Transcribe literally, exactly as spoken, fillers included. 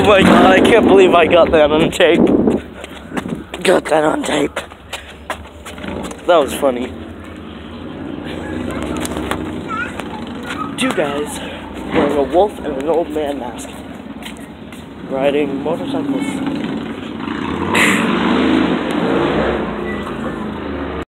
my god, I can't believe I got that on tape. Got that on tape. That was funny. Two guys wearing a wolf and an old man mask, riding motorcycles.